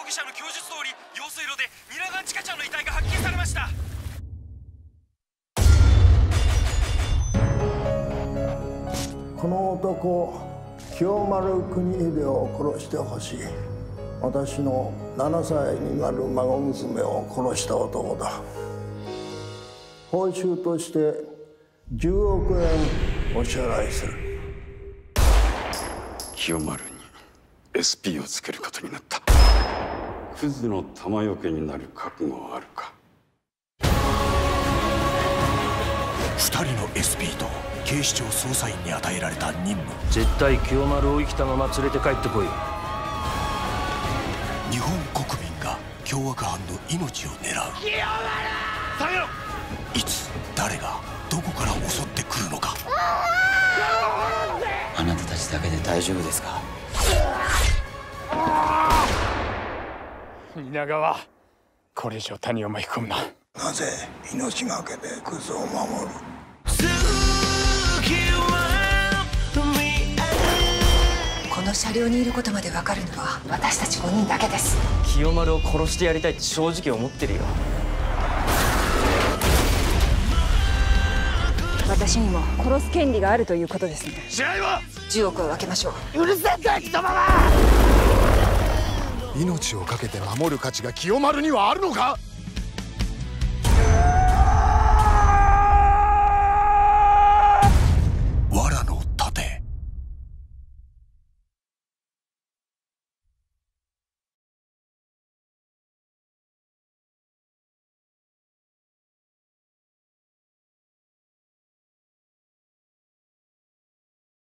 疑者の供述通り用水路で蜷川千佳ちゃんの遺体が発見されました。 この男、清丸国秀を殺してほしい。私の7歳になる孫娘を殺した男だ。報酬として10億円お支払いする。 清丸に SP をつけることになった。クズの弾よけになる覚悟はあるか。 2人の SP と警視庁捜査員に与えられた任務。 絶対清丸を生きたまま連れて帰ってこい。 日本国民が凶悪犯の命を狙う。 清丸下げろ。 いつ誰がどこから襲ってくるのか。 あなたたちだけで大丈夫ですか。 蜷川、これ以上谷を巻き込むな。 なぜ命がけでクズを守る。 この車両にいることまで分かるのは私たち5人だけです。 清丸を殺してやりたいって正直思ってるよ。 私にも殺す権利があるということですね。 試合は 10億を分けましょう。 うるせえんだよ貴様は。 命を懸けて守る価値が清丸にはあるのか。